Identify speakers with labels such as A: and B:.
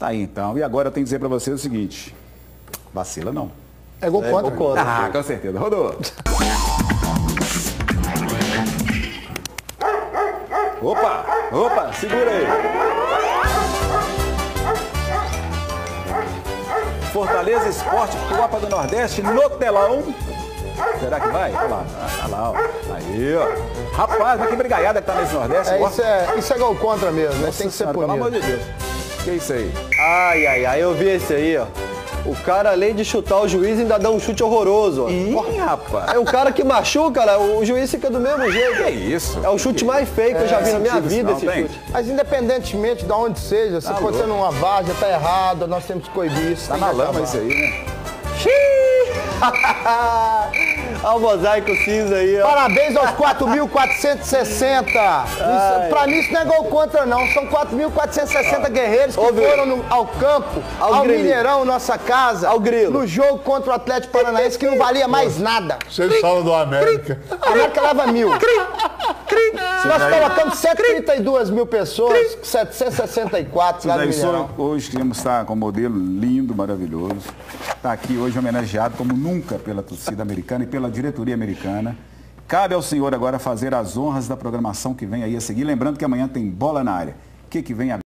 A: Tá aí então. E agora eu tenho que dizer para você o seguinte: vacila não.
B: É gol contra.
C: Gol contra.
A: Ah, com certeza. Rodou. Opa, segura aí. Fortaleza Esporte, Copa do Nordeste no telão. Será que vai? Olha lá, ó. Aí, ó. Rapaz, mas que brigaiada que tá nesse Nordeste.
B: Isso é gol contra mesmo, né? Tem que ser
A: Pelo amor
B: punido.
A: de Deus. Que isso aí?
C: Ai, eu vi esse aí, ó. O cara, além de chutar o juiz, ainda dá um chute horroroso, ó.
A: Ih, rapaz.
C: É o cara que machuca, cara, o juiz fica do mesmo jeito.
A: Que isso?
C: É o chute mais feio que eu já vi na minha
A: sentido
C: vida,
A: isso
C: esse
A: não, tem?
C: chute.
B: Mas independentemente de onde seja, se for tendo uma várzea, tá errado, nós temos que coibir isso.
A: Tá
B: tem
A: na
B: que
A: lama
B: acabar.
A: isso aí, né?
C: Olha o mosaico cinza aí, ó.
B: Parabéns aos 4.460. Pra mim isso não é gol contra, não. São 4.460 guerreiros que foram ao campo, ao Mineirão, nossa casa,
C: ao Grilo,
B: no jogo contra o Atlético Paranaense, que não valia mais nada.
D: Vocês falam do América.
B: A América leva 1.000. Nós colocamos 132 mil pessoas, 764 lá no Mineirão.
A: Hoje queremos estar com um modelo lindo, maravilhoso. Está aqui hoje homenageado como nunca pela torcida americana e pela diretoria americana. Cabe ao senhor agora fazer as honras da programação que vem aí a seguir. Lembrando que amanhã tem bola na área. O que vem agora?